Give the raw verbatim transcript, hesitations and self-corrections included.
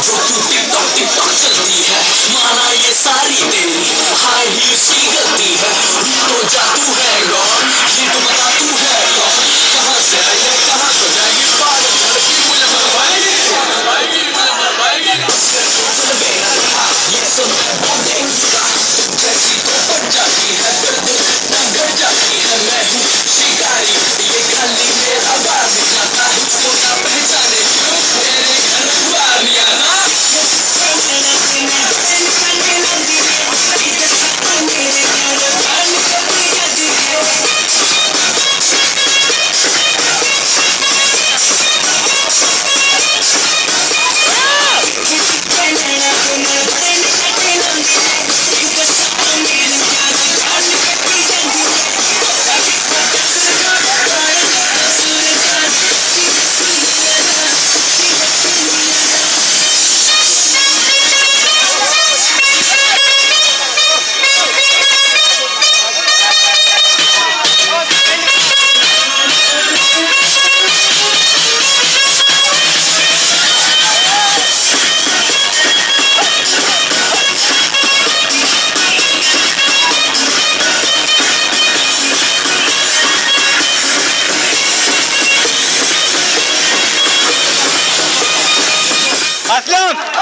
जो तू TikTok TikTok चलती है, माना ये सारी तेरी हाई हील्स की गलती है। तो जा तू है कौन, ये तो बता तू है कौन, कहाँ से आई है कहाँ को जाएगी, पागल लड़की मुझे मरवाएगी मरवाएगी मुझे मरवाएगी। मेरा था ये सब मैं बोल देखूंगा, जैसी तो बन जाती है फिर दुर्घटना घट जाती है। मैं हूँ शिकारी, ये खाली मेरा बार निकलता है, इसको ना पहचाने क्यों मेरे घर बार नहीं आना। Aslan!